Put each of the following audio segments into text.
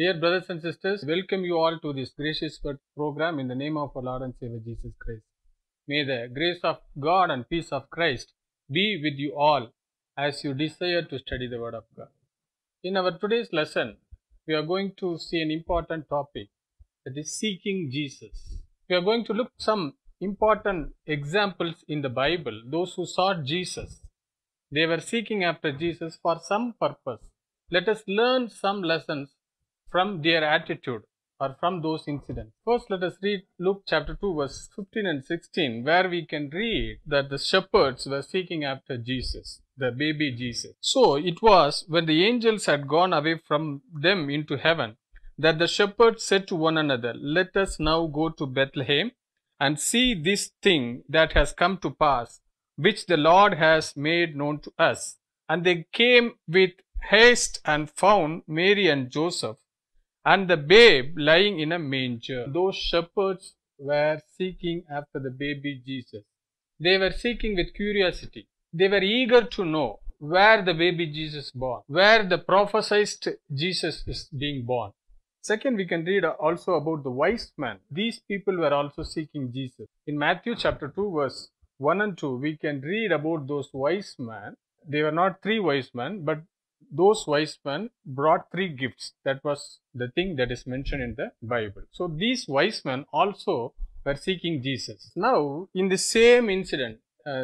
Dear brothers and sisters, welcome you all to this gracious program in the name of our Lord and Savior Jesus Christ. May the grace of God and peace of Christ be with you all as you desire to study the Word of God. In our today's lesson, we are going to see an important topic, that is seeking Jesus. We are going to look some important examples in the Bible, those who sought Jesus. They were seeking after Jesus for some purpose. Let us learn some lessons from their attitude or from those incidents. First, let us read Luke chapter 2 verse 15 and 16, where we can read that the shepherds were seeking after Jesus, the baby Jesus. So it was when the angels had gone away from them into heaven that the shepherds said to one another, "Let us now go to Bethlehem and see this thing that has come to pass, which the Lord has made known to us." And they came with haste and found Mary and Joseph and the babe lying in a manger. Those shepherds were seeking after the baby Jesus. They were seeking with curiosity. They were eager to know where the baby Jesus born, where the prophesied Jesus is being born. Second, we can read also about the wise men. These people were also seeking Jesus. In Matthew chapter 2 verse 1 and 2, we can read about those wise men. They were not three wise men, but those wise men brought three gifts. That was the thing that is mentioned in the Bible. So these wise men also were seeking Jesus. Now, in the same incident,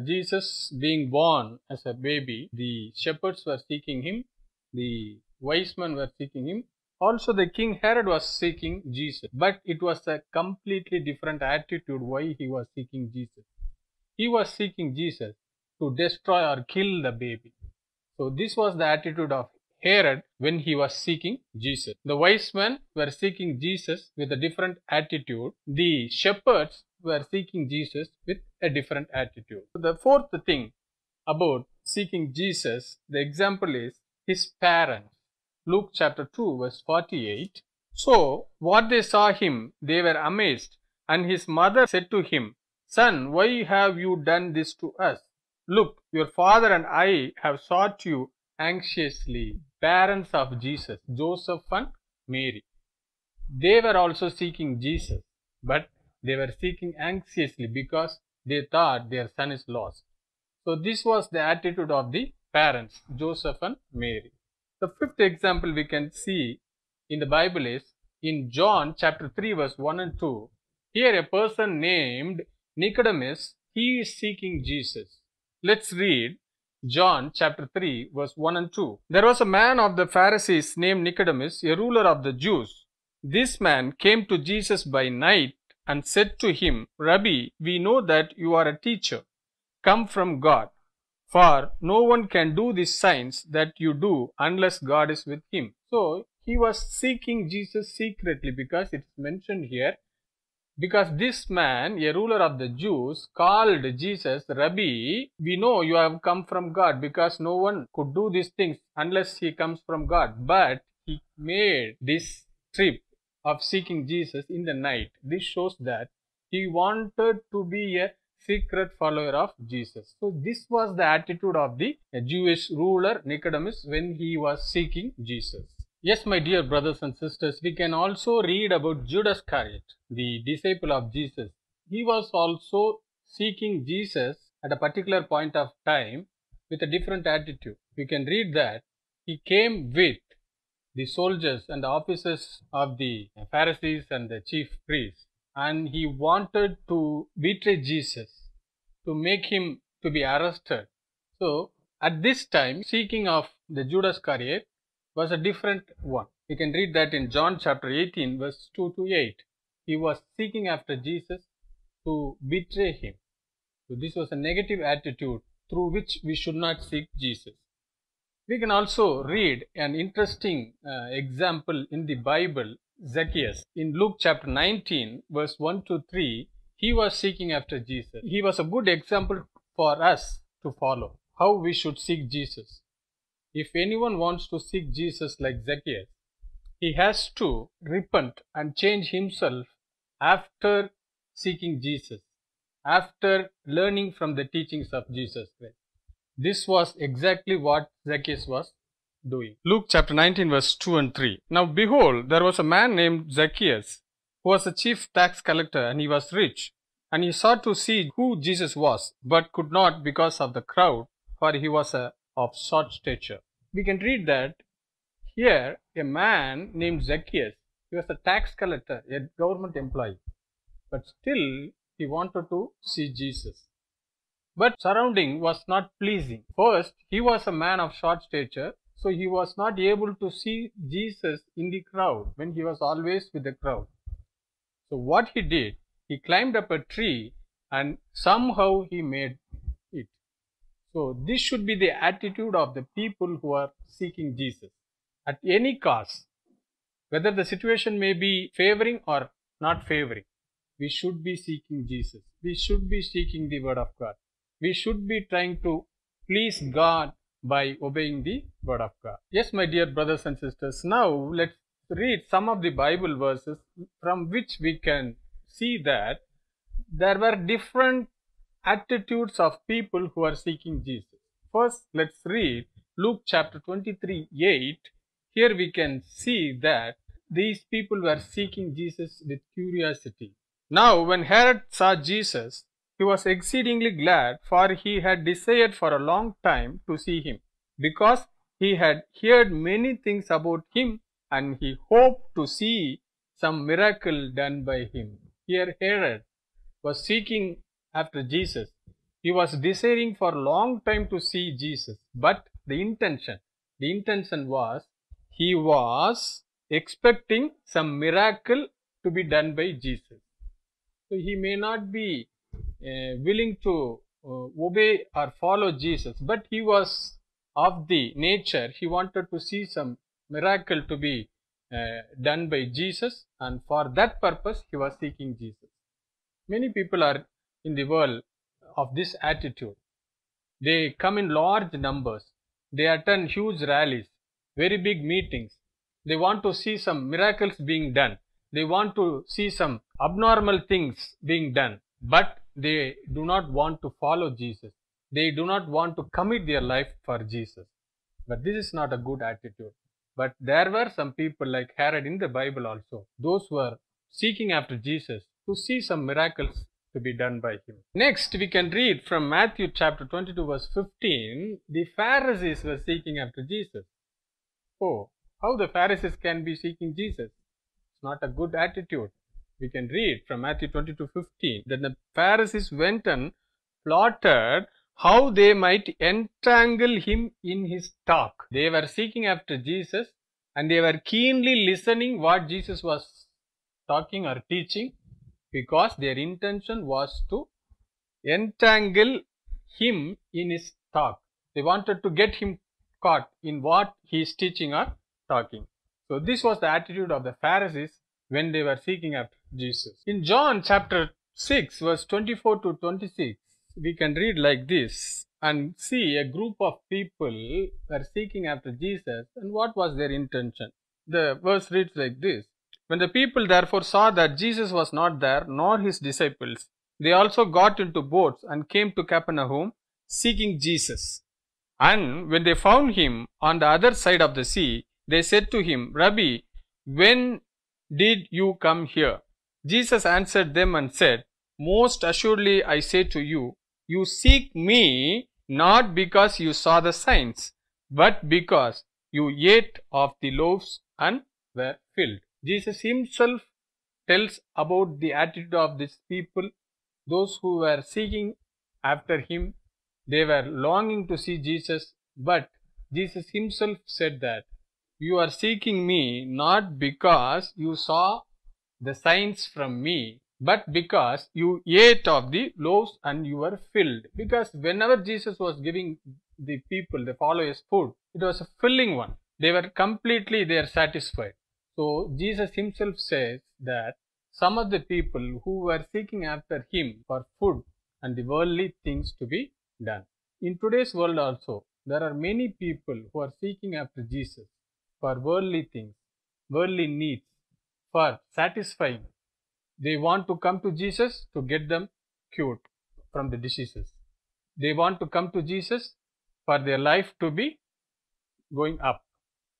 Jesus being born as a baby, the shepherds were seeking him, the wise men were seeking him. Also, the King Herod was seeking Jesus, but it was a completely different attitude why he was seeking Jesus. He was seeking Jesus to destroy or kill the baby. So this was the attitude of Herod when he was seeking Jesus. The wise men were seeking Jesus with a different attitude. The shepherds were seeking Jesus with a different attitude. So the fourth thing about seeking Jesus, the example is his parents. Luke chapter 2 verse 48. So what they saw him, they were amazed, and his mother said to him, "Son, why have you done this to us? Look, your father and I have sought you anxiously." Parents of Jesus, Joseph and Mary, they were also seeking Jesus, but they were seeking anxiously because they thought their son is lost. So this was the attitude of the parents, Joseph and Mary. The fifth example we can see in the Bible is in John chapter 3 verse 1 and 2. Here a person named Nicodemus, he is seeking Jesus. Let's read John chapter 3 verse 1 and 2. There was a man of the Pharisees named Nicodemus, a ruler of the Jews. This man came to Jesus by night and said to him, "Rabbi, we know that you are a teacher come from God, for no one can do these signs that you do unless God is with him." So he was seeking Jesus secretly, because it's mentioned here, because this man, a ruler of the Jews, called Jesus, "Rabbi, we know you have come from God, because no one could do these things unless he comes from God." But he made this trip of seeking Jesus in the night. This shows that he wanted to be a secret follower of Jesus. So this was the attitude of the Jewish ruler Nicodemus when he was seeking Jesus. Yes, my dear brothers and sisters, we can also read about Judas Iscariot, the disciple of Jesus. He was also seeking Jesus at a particular point of time with a different attitude. We can read that he came with the soldiers and the officers of the Pharisees and the chief priests, and he wanted to betray Jesus, to make him to be arrested. So at this time, seeking of the Judas Iscariot was a different one. We can read that in John chapter 18 verse 2 to 8. He was seeking after Jesus to betray him. So this was a negative attitude through which we should not seek Jesus. We can also read an interesting example in the Bible, Zacchaeus. In Luke chapter 19 verse 1 to 3, he was seeking after Jesus. He was a good example for us to follow, how we should seek Jesus. If anyone wants to seek Jesus like Zacchaeus, he has to repent and change himself after seeking Jesus, after learning from the teachings of Jesus Christ. This was exactly what Zacchaeus was doing. Luke chapter 19 verse 2 and 3. Now behold, there was a man named Zacchaeus, who was a chief tax collector, and he was rich. And he sought to see who Jesus was, but could not because of the crowd, for he was of short stature. We can read that here a man named Zacchaeus, he was a tax collector, a government employee, but still he wanted to see Jesus. But surrounding was not pleasing. First, he was a man of short stature, so he was not able to see Jesus in the crowd when he was always with the crowd. So what he did, he climbed up a tree and somehow he made it. So this should be the attitude of the people who are seeking Jesus. At any cost, whether the situation may be favoring or not favoring, we should be seeking Jesus. We should be seeking the word of God. We should be trying to please God by obeying the word of God. Yes, my dear brothers and sisters, now let's read some of the Bible verses from which we can see that there were different attitudes of people who are seeking Jesus. First, let's read Luke chapter 23:8. Here we can see that these people were seeking Jesus with curiosity. Now, when Herod saw Jesus, he was exceedingly glad, for he had desired for a long time to see him, because he had heard many things about him, and he hoped to see some miracle done by him. Here Herod was seeking after Jesus. He was desiring for a long time to see Jesus, but the intention was he was expecting some miracle to be done by Jesus. So he may not be willing to obey or follow Jesus, but he was of the nature, he wanted to see some miracle to be done by Jesus, and for that purpose he was seeking Jesus. Many people are in the world of this attitude. They come in large numbers. They attend huge rallies, very big meetings. They want to see some miracles being done. They want to see some abnormal things being done. But they do not want to follow Jesus. They do not want to commit their life for Jesus. But this is not a good attitude. But there were some people like Herod in the Bible also. Those who were seeking after Jesus to see some miracles to be done by him. Next, we can read from Matthew chapter 22 verse 15. The Pharisees were seeking after Jesus. Oh, how the Pharisees can be seeking Jesus? It's not a good attitude. We can read from Matthew 22:15 that the Pharisees went and plotted how they might entangle him in his talk. They were seeking after Jesus and they were keenly listening what Jesus was talking or teaching, because their intention was to entangle him in his talk. They wanted to get him caught in what he is teaching or talking. So this was the attitude of the Pharisees when they were seeking after Jesus. In John chapter 6 verse 24 to 26, we can read like this and see a group of people were seeking after Jesus, and what was their intention. The verse reads like this: When the people therefore saw that Jesus was not there, nor his disciples, they also got into boats and came to Capernaum, seeking Jesus. And when they found him on the other side of the sea, they said to him, Rabbi, when did you come here? Jesus answered them and said, Most assuredly I say to you, you seek me not because you saw the signs, but because you ate of the loaves and were filled. Jesus himself tells about the attitude of these people, those who were seeking after him. They were longing to see Jesus, but Jesus himself said that you are seeking me not because you saw the signs from me, but because you ate of the loaves and you were filled. Because whenever Jesus was giving the people, the followers, food, it was a filling one. They were completely satisfied. So Jesus himself says that some of the people who were seeking after him for food and the worldly things to be done. In today's world also, there are many people who are seeking after Jesus for worldly things, worldly needs, for satisfying. They want to come to Jesus to get them cured from the diseases. They want to come to Jesus for their life to be going up.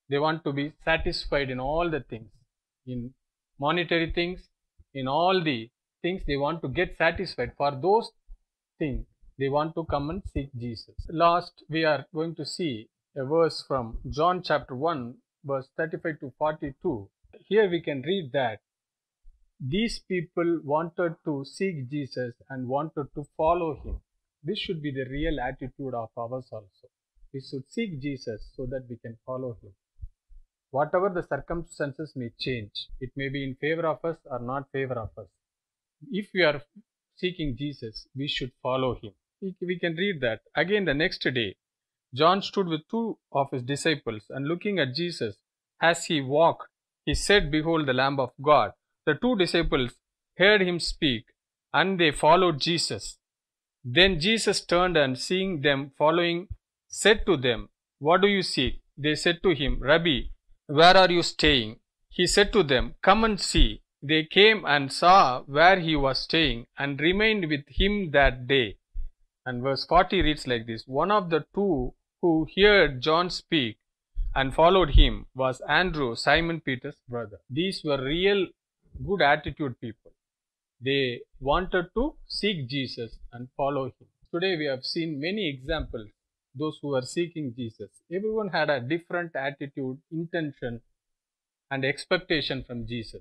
They want to be satisfied in all the things, in monetary things, in all the things they want to get satisfied. For those things, they want to come and seek Jesus. Last, we are going to see a verse from John chapter 1, verse 35 to 42. Here we can read that these people wanted to seek Jesus and wanted to follow him. This should be the real attitude of ours also. We should seek Jesus so that we can follow him. Whatever the circumstances may change, it may be in favor of us or not favor of us. If we are seeking Jesus, we should follow him. We can read that. Again, the next day, John stood with two of his disciples, and looking at Jesus as he walked, he said, "Behold the Lamb of God." The two disciples heard him speak, and they followed Jesus. Then Jesus turned and seeing them following, said to them, "What do you seek?" They said to him, "Rabbi, where are you staying?" He said to them, "Come and see." They came and saw where he was staying and remained with him that day. And verse 40 reads like this: One of the two who heard John speak and followed him was Andrew, Simon Peter's brother. These were real good attitude people. They wanted to seek Jesus and follow him. Today we have seen many examples, those who were seeking Jesus. Everyone had a different attitude, intention, and expectation from Jesus.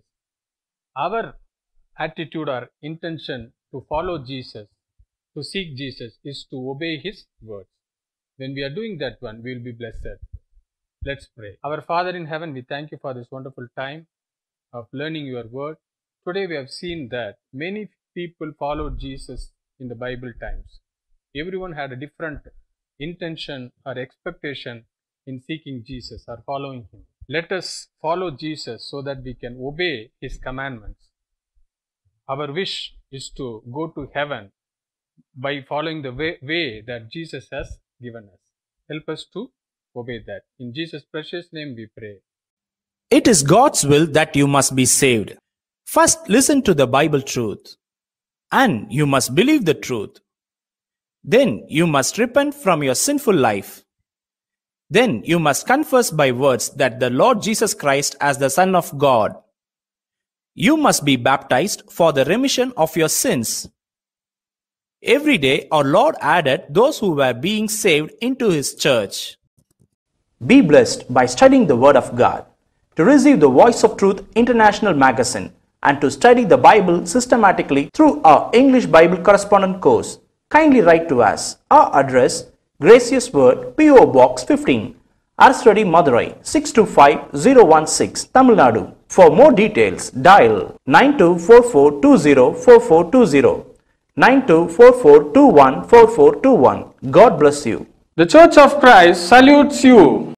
Our attitude or intention to follow Jesus, to seek Jesus, is to obey his words. When we are doing that one, we will be blessed. Let's pray. Our Father in heaven, we thank you for this wonderful time of learning your word. Today we have seen that many people followed Jesus in the Bible times. Everyone had a different intention or expectation in seeking Jesus or following him. Let us follow Jesus so that we can obey his commandments. Our wish is to go to heaven by following the way that Jesus has given us. Help us to obey that. In Jesus' precious name we pray. It is God's will that you must be saved. First, listen to the Bible truth, and you must believe the truth. Then you must repent from your sinful life. Then you must confess by words that the Lord Jesus Christ as the Son of God. You must be baptized for the remission of your sins. Every day our Lord added those who were being saved into his church. Be blessed by studying the Word of God. To receive the Voice of Truth International Magazine and to study the Bible systematically through our English Bible Correspondent course, kindly write to us. Our address: Gracious Word, P.O. Box 15, Arasadi, Madurai 625016, Tamil Nadu. For more details, dial 9244204420, 9244214421. God bless you. The Church of Christ salutes you.